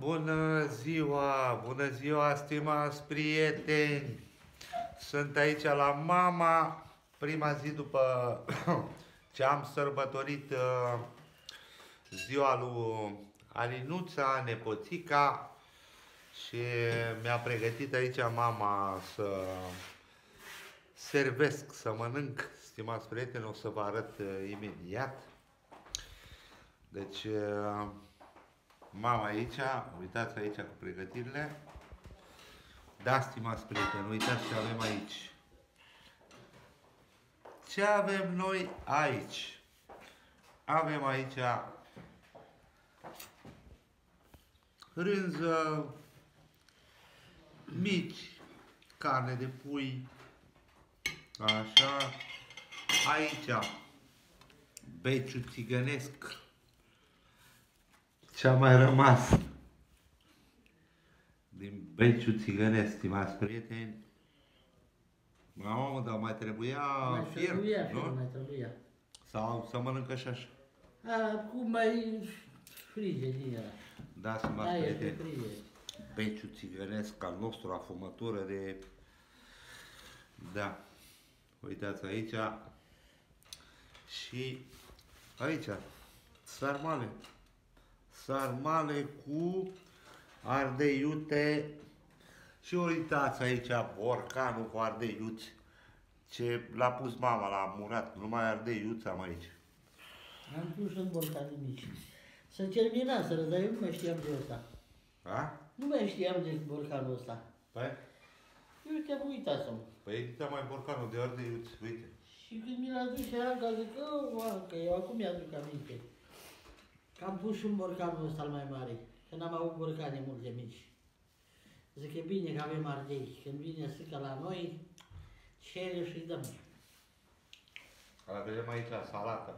Bună ziua, stimați prieteni! Sunt aici la mama, prima zi după ce am sărbătorit ziua lui Alinuța, nepoțica, și mi-a pregătit aici mama să servesc, să mănânc. Stimați prieteni, o să vă arăt imediat. Deci, mama aici, uitați aici cu pregătirile. Da, stimați prieteni, uitați ce avem aici. Ce avem noi aici? Avem aici rânză, mici, carne de pui, așa. Aici, beciu țigănesc, ce-a mai rămas din beciu țigănesc, stimați prieteni. Mamă, dar mai trebuia fier, nu? Mai trebuia. Sau să mănâncă și așa? Acum mai frige din ăla. Da, stimați Da, prieteni. este frige. Beciu țigănesc al nostru, afumătură de... Da. Uitați aici. Și aici. Sarmale. Sarmale cu ardei iute. Și uitați aici borcanul cu ardei iuți. Ce l-a pus mama, l-a murat. Numai ardei iuți am aici. Am pus în borcane mici. Să terminaseră, dar eu nu mai știam de ăsta. A? Nu mai știam de borcanul ăsta. Păi? Eu te-am uitat să-mi. Păi edita mai borcanul de ardei iuți, uite. Și când mi l-a dus și Anca, zic, că eu acum mi-aduc aminte. Că am pus și un borcanul ăsta al mai mare. Că n-am avut borcane multe mici. Zic, e bine că avem ardei. Când vine sâcă la noi, cere și-i dăm. Vedem aici salată.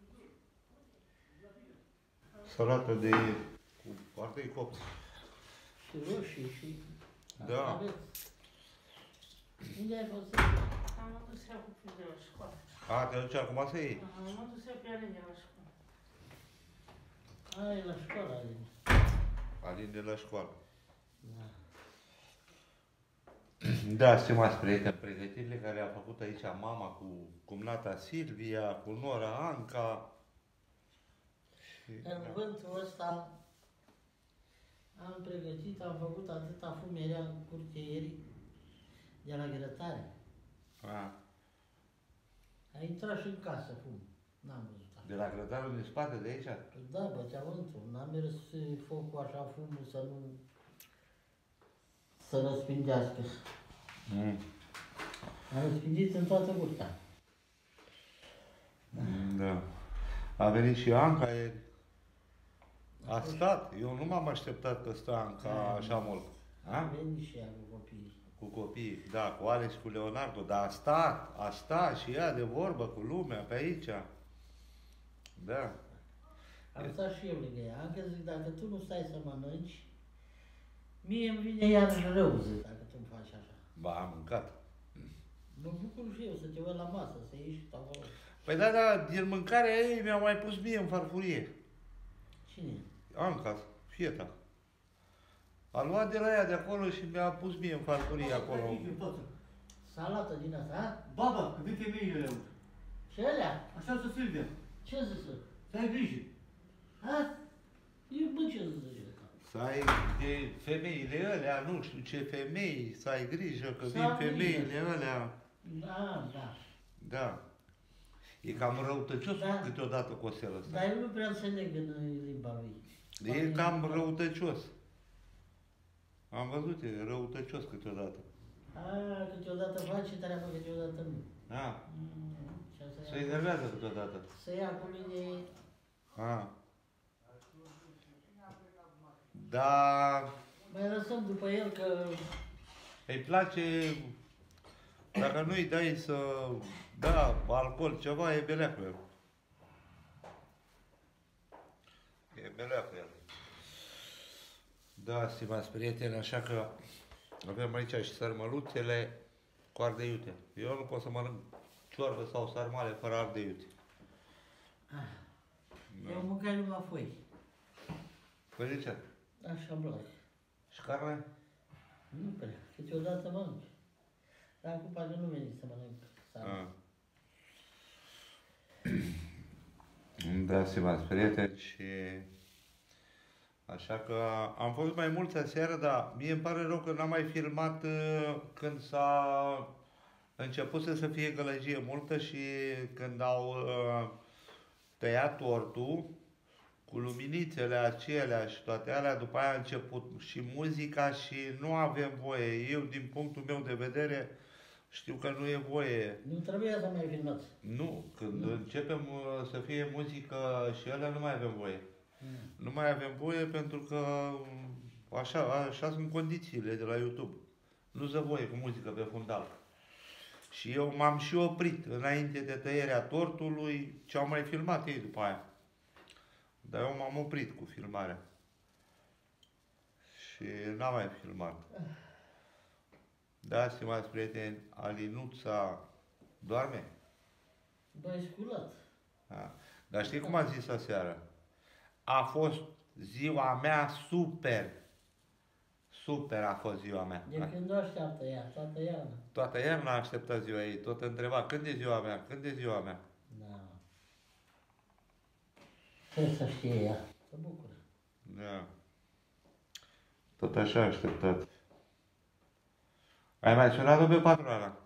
Salată de cu ardei copți. Și roșii și... Da. Aveți. Unde ai fost? Am adus eu cu de la școală. A, te duci acum să iei? Am adus eu pe Alin de la școală. E la școală, Alin. Alin de la școală. Da. Da, stimați prieteni, pregătirile care a făcut aici mama cu cumnata Silvia, cu nora Anca. Și, În vântul ăsta am pregătit, am făcut atâta fum, era în curte ieri, de la grătare. A, A intrat și în casă fum. N-am văzut asta. de la grătarul din spate, de aici? Da, bătea vântul. N-a mers focul așa, fumul, să nu... să răspindească. A răspindit în toată curtea. Da. A venit și Anca ieri. A stat. Eu nu m-am așteptat că stă Anca așa mult. A venit și ea cu copiii. Cu copiii, da, cu Alex, cu Leonardo, dar a stat și ea de vorbă cu lumea pe aici. Da. Am stat și eu lângă ea. Am zic, dacă tu nu stai să mănânci, mie îmi vine iarăși rău, zic, dacă tu îmi faci așa. Ba, am mâncat. Mă bucur și eu să te văd la masă, să ieși acolo. Păi da, din mâncarea ei mi-a mai pus mie în farfurie. Cine? Anca, fieta. A luat de la ea de acolo și mi-a pus mie în farfurie acolo. Salată din asta, a? Baba, că vin femeile le aud. Și alea? Așa să Silvia. Ce zis? Să ai grijă. A? Eu, bă, ce zice? Să ai de femeile alea, nu știu ce femei, să ai grijă că Să vin am femeile grijă. alea. Da, da. Da. E cam răutăcios Da. câteodată Costel ăsta. Dar eu nu prea înțeleg în limba lui. E cam răutăcios. Am văzut, e răutăcios câteodată. A, câteodată face treabă, câteodată nu. Da. Și asta Se ia- enervează câteodată. Să ia cu mine... A. Da. Mai lăsăm după el că... Îi place, dacă nu-i dai să da alcool ceva, e belea cu el. E belea cu el. Da, stimați prieteni, așa că avem aici și sărmăluțele cu ardei iute. Eu nu pot să mănânc ciorbă sau sarmale fără ardei iute. Eu mâncai numai foi. Păi de ce? Așa-mi plac. Și carne? Nu prea. Câteodată mănânc. Dar acum parcă nu veni să mănânc sală. Ah. Da, stimați prieteni, și așa că am fost mai mulți aseară, dar mie îmi pare rău că n-am mai filmat când s-a început să fie gălăgie multă și când au tăiat tortul cu luminițele acelea și toate alea, după aia a început și muzica și nu avem voie. Eu, din punctul meu de vedere, știu că nu e voie. Nu trebuia să mai filmați. Nu, când începem să fie muzică și alea, nu mai avem voie. Nu mai avem voie pentru că așa sunt condițiile de la YouTube. Nu dă voie cu muzică pe fundal. Și eu m-am și oprit înainte de tăierea tortului, ce au mai filmat ei după aia. Dar eu m-am oprit cu filmarea. Și n-am mai filmat. Da, stimați prieteni, Alinuța doarme? Băi, sculat. Da. Dar știi cum a zis aseară? A fost ziua mea super. Super a fost ziua mea. De când o așteaptă ea, toată iarna. Toată iarna a așteptat ziua ei, tot întreba, când e ziua mea, când e ziua mea? Da. Ce să știe ea? Să bucură. Da. Tot așa a așteptat. Ai mai sunat-o pe patroana?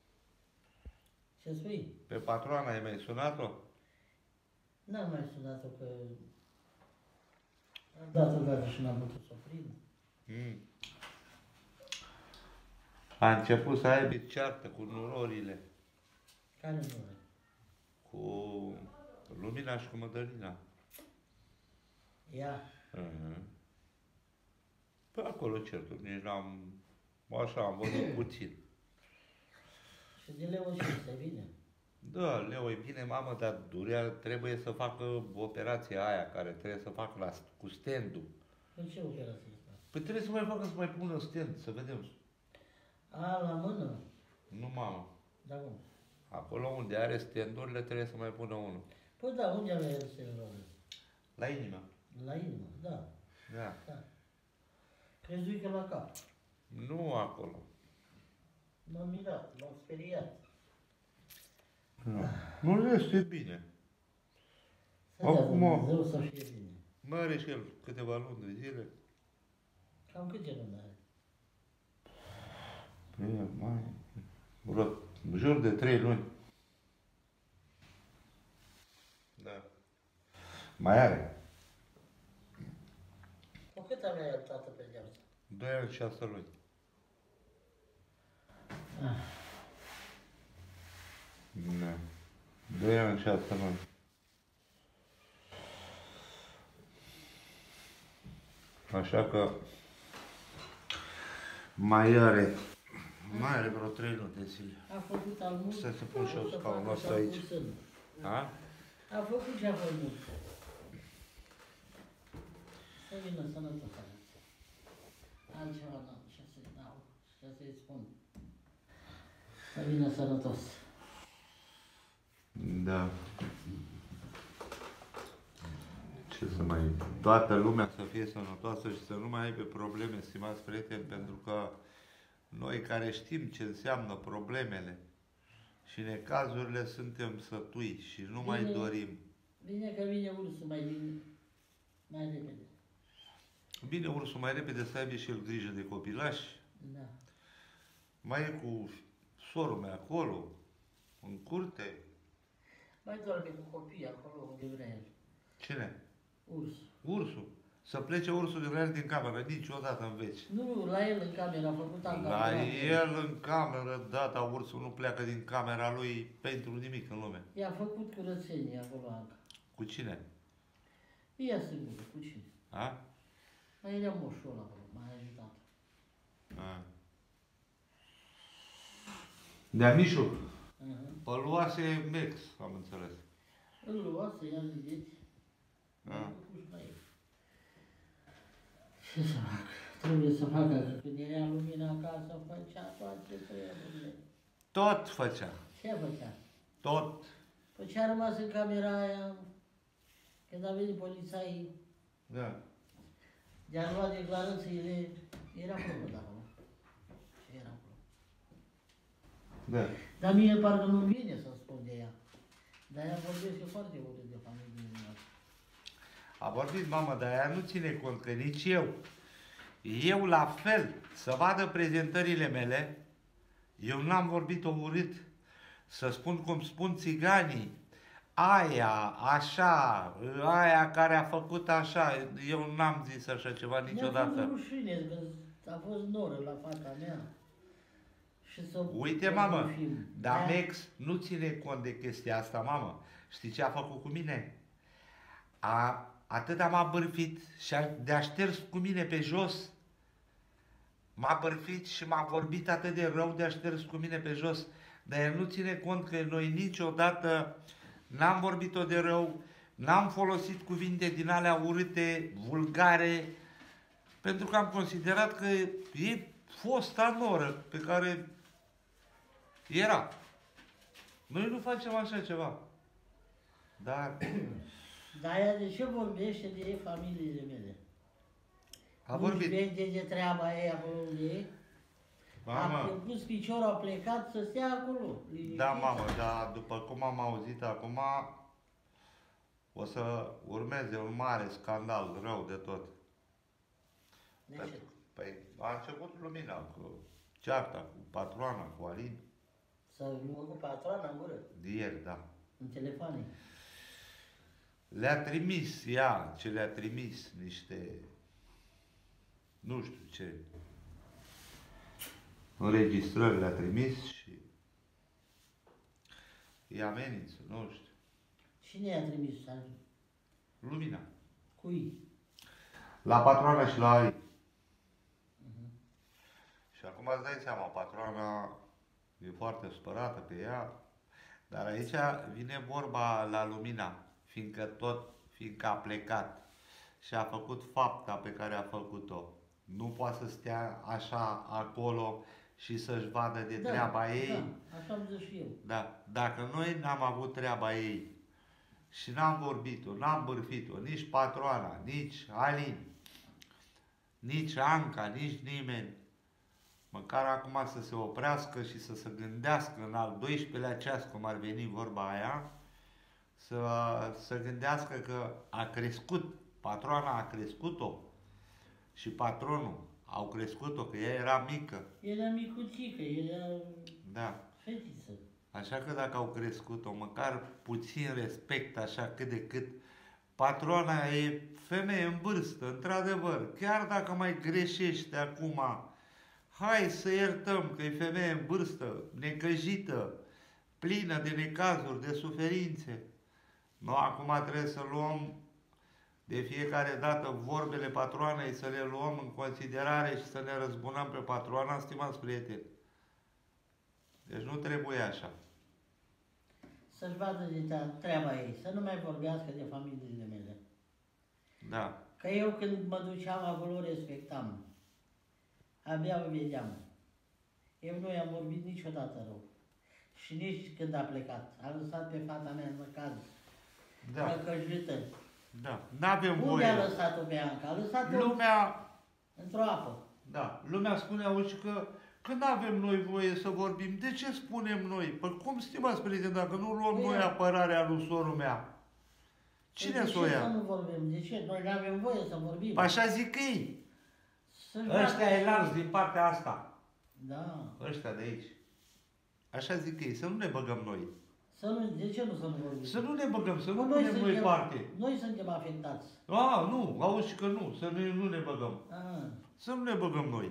Ce spui? Pe patroana ai mai sunat-o? N-am mai sunat-o că... Am dat-o dată și n-am putut să o prind. A început să aibă ceartă cu nurorile, Care nu are? cu Lumina și cu Mădălina. Ea. Pe acolo certuri, nici n-am... Așa, am văzut puțin. Și de Leo ce este bine? Da, Leo, e bine, mamă, dar trebuie să facă operația aia, care trebuie să facă cu stand-ul. Păi ce operație să fac? Păi trebuie să mai facă, să mai pună stand, să vedem. A, la mână? Nu, mamă. Da, cum? Acolo unde are stand-urile trebuie să mai pună unul. Păi da, unde avea el steroide? La inimă. La inimă, da. Da. Da. Crezui că la cap. Nu acolo. M-am mirat, m-am speriat. Nu este bine. Să dea Acum- Dumnezeu să fie bine. Mai are și el câteva luni de zile. Cam câte luni are? E, mai... Vreo, în jur de 3 luni. Da. Mai are. Cu cât avea el toată pedeapsa? 2 ani și 6 luni. Da. 2 ani și 6 luni. Așa că mai are vreo 3 luni de zile. A făcut al mult. Să se pun și eu să scaunul facă ăsta și-a aici. pus în. Da? A făcut ce a făcut. Să vină sănătos. Altceva n-am ce să-i dau, ce să-i spun. Să vină sănătos. Da. Ce să mai... Toată lumea să fie sănătoasă și să nu mai aibă probleme, stimați prieteni, pentru că noi care știm ce înseamnă problemele și necazurile suntem sătui și nu mai Bine. dorim. Bine că vine ursul mai repede. Bine, ursul mai repede să aibă și el grijă de copilași. Da. Mai e cu sorul meu acolo, în curte. Mai doarme cu copiii acolo unde vrea el. Cine? Urs. Ursul. Să plece ursul de la el din cameră, niciodată în veci. Nu, la el în cameră a făcut La angajament. el în cameră, da, dar ursul nu pleacă din camera lui pentru nimic în lume. I-a făcut curățenie acolo Anca. Cu cine? Ea singură, cu cine? A? Mai era moșul ăla acolo, m-a ajutat. A. De-a Mișu, Uh-huh. pe luase Mex, am înțeles. Îl lua să ia zideți. A. Ce să fac? Trebuie să facă, că când era lumina acasă, făcea toate treburile. Tot făcea. Ce făcea? Tot. Păi ce a rămas în camera aia, când a venit polițaii, Da. De-a luat declarațiile, era plăcut acolo. Și era acolo. Da. Dar mie parcă nu vine să spun de ea. Dar ea vorbesc foarte urât de familie noastră. A vorbit mama, dar ea nu ține cont că nici eu. Eu la fel, să vadă prezentările mele, eu n-am vorbit-o urât. Să spun cum spun țiganii, aia, așa, aia care a făcut așa, eu n-am zis așa ceva Mi-a niciodată. fost rușine, că a fost noră la fata mea. Și să Uite, mamă, film. dar Mex nu ține cont de chestia asta, mamă. Știi ce a făcut cu mine? Atât m-a bârfit și de-a șters cu mine pe jos. M-a bârfit și m-a vorbit atât de rău de-a șters cu mine pe jos. Dar el nu ține cont că noi niciodată n-am vorbit-o de rău, n-am folosit cuvinte din alea urâte, vulgare, pentru că am considerat că e fosta noră pe care era. Noi nu facem așa ceva. Dar Dar ea de ce vorbește de familiile mele? a Nu-și vorbit. vede de treaba ei acolo unde e. A Mamă, pus piciorul, a plecat să stea acolo. da, mamă, dar după cum am auzit acum, o să urmeze un mare scandal rău de tot. De ce? Păi a început lumina cu cearta, cu patroana, cu Alin. Să nu cu patroana în gură, De ieri, da. în telefoane. Le-a trimis ea, ce le-a trimis niște, nu știu ce, înregistrări le-a trimis și îi amenință, nu știu. Cine i-a trimis? Lumina. Cui? La patroana și la Alin. Și acum îți dai seama, patroana e foarte supărată pe ea, dar aici vine vorba la Lumina, fiindcă a plecat și a făcut fapta pe care a făcut-o. Nu poate să stea așa acolo și să-și vadă de treaba ei. Da, așa am zis și eu. Da. Dacă noi n-am avut treaba ei și n-am vorbit-o, n-am bârfit-o, nici patroana, nici Alin, nici Anca, nici nimeni, măcar acum să se oprească și să se gândească în al 12-lea ceas, cum ar veni vorba aia, să gândească că a crescut, patroana a crescut-o și patronul au crescut-o, că ea era mică. Era micuțică, era Da. fetiță. Așa că dacă au crescut-o, măcar puțin respect, așa cât de cât, patroana e femeie în vârstă, într-adevăr, chiar dacă mai greșește acum, hai să iertăm că e femeie în vârstă, necăjită, plină de necazuri, de suferințe. Noi acum trebuie să luăm de fiecare dată vorbele patroanei, să le luăm în considerare și să ne răzbunăm pe patroana, stimați prieteni. Deci nu trebuie așa. Să-și vadă de treaba ei, să nu mai vorbească de familiile mele. Da. Că eu când mă duceam acolo respectam. Abia o vedeam. Eu nu i-am vorbit niciodată rău. Și nici când a plecat. A lăsat pe fata mea în caz. Da. Răcăjită. Da. N-avem Unde voie. a lăsat-o pe Anca? A lăsat-o Lumea, într-o apă. da, lumea spune, auzi, că nu avem noi voie să vorbim. De ce spunem noi? Păi cum, stimați prieteni, dacă nu luăm Păi noi ia. apărarea lui sorul mea? Cine Păi s-o de ce să ia? nu vorbim? De ce? Noi nu avem voie să vorbim. Păi așa zic ei. Să-și Ăștia vadă- e lanț din partea asta. Da. Ăștia de aici. Așa zic ei, să nu ne băgăm noi. De ce nu să nu vorbim? Să nu ne băgăm, să nu Noi punem noi suntem- parte. Noi suntem afectați. Nu, auzi că nu, să nu ne băgăm. Ah. Să nu ne băgăm noi.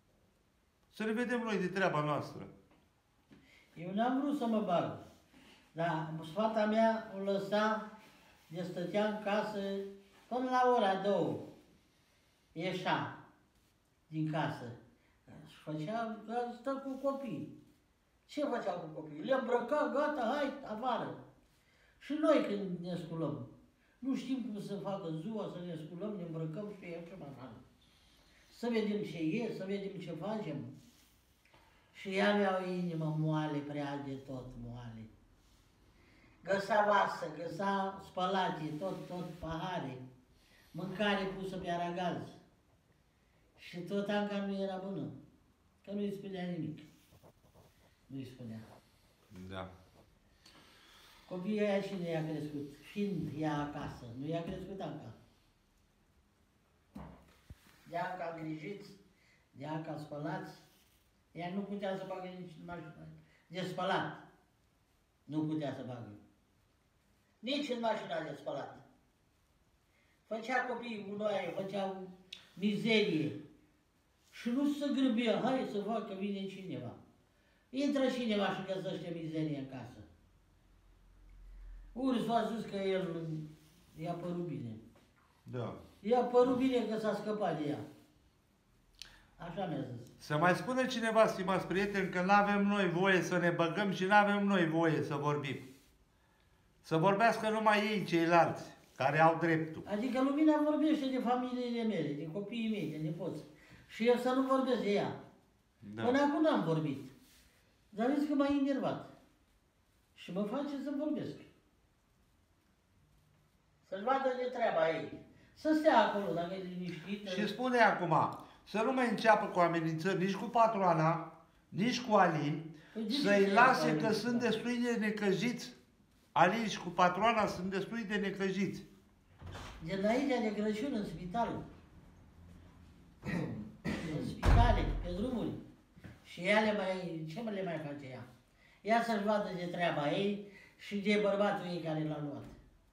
Să ne vedem noi de treaba noastră. Eu n-am vrut să mă bag. Dar fata mea o lăsa, de stătea în casă până la ora 2. Ieșea din casă. Și făcea că stă cu copii. Ce făcea cu copiii? Le îmbrăca, gata, hai, afară. Și noi când ne sculăm, nu știm cum să facă ziua, să ne sculăm, ne îmbrăcăm și ieșim afară. Să vedem ce e, să vedem ce facem. Și ea avea o inimă moale, prea de tot moale. Găsa vasă, găsa spălate, tot pahare, mâncare pusă pe aragaz. Și tot Anca nu era bună. Că nu-i spunea nimic. Nu-i spunea. Da. Copiii aia cine i-a crescut? Fiind ea acasă. Nu i-a crescut Anca. De Anca îngrijiți, de Anca spălați. Ea nu putea să bagă nici în mașină. De spălat. Nu putea să bagă. Nici în mașina de spălat. Făcea copiii gunoaie, făceau mizerie. Și nu se grăbea, hai să facă, vine cineva. Intră cineva și găsește mizerie în casă. Ursul a zis că el i-a părut bine. Da. I-a părut bine că s-a scăpat de ea. Așa mi-a zis. Să mai spună cineva, stimați prieteni, că nu avem noi voie să ne băgăm și nu avem noi voie să vorbim. Să vorbească numai ei, ceilalți, care au dreptul. Adică lumina vorbește de familiile mele, de copiii mei, de nepoți. Și eu să nu vorbesc de ea. Da. Până acum n-am vorbit. Dar vezi că m-a enervat. Și mă face să vorbesc. Să-și vadă de treaba ei. Să stea acolo, dacă e liniștită. Și spune acum, să nu mai înceapă cu amenințări nici cu patroana, nici cu Alin, Păi de ce să-i să lase ia că Alin? sunt destui de necăjiți. Alin și cu patroana sunt destui de necăjiți. De înaintea de Crăciun în spital. În spitale, pe drumuri. Și ea ce le mai face ea? Ea să-și vadă de treaba ei și de bărbatul ei care l-a luat.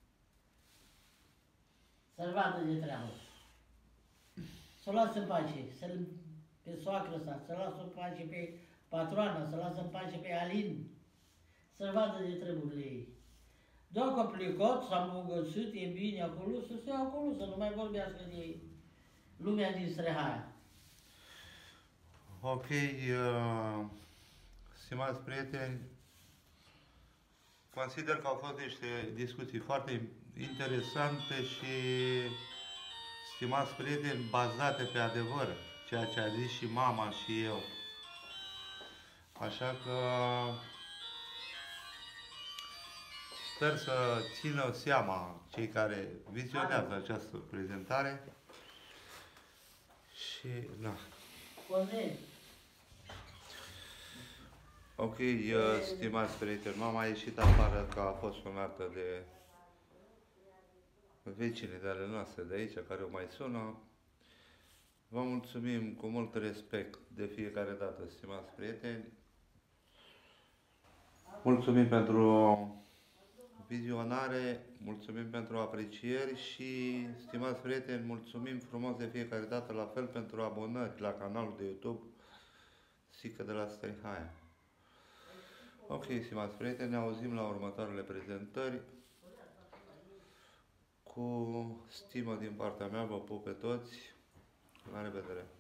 Să-și vadă de treabă. Să o lasă în pace, pe soacră sa, să lasă în pace pe patroană, să lasă în pace pe Alin. Să-și vadă de treburile ei. Dacă a plecat, s-a îmbogățit, e bine acolo, să stea acolo, să nu mai vorbească de lumea din Strehaia. Ok, stimați prieteni, consider că au fost niște discuții foarte interesante și, stimați prieteni, bazate pe adevăr, ceea ce a zis și mama și eu. Așa că sper să țină seama cei care vizionează această prezentare și, na. Corect. Ok, stimați prieteni, mama a ieșit afară că a fost sunată de vecinii de ale noastre de aici, care o mai sună. Vă mulțumim cu mult respect de fiecare dată, stimați prieteni. Mulțumim pentru vizionare, mulțumim pentru aprecieri și, stimați prieteni, mulțumim frumos de fiecare dată, la fel pentru abonări la canalul de YouTube Sică de la Strehaia. Ok, stimați prieteni, ne auzim la următoarele prezentări. Cu stimă din partea mea, vă pup pe toți. La revedere!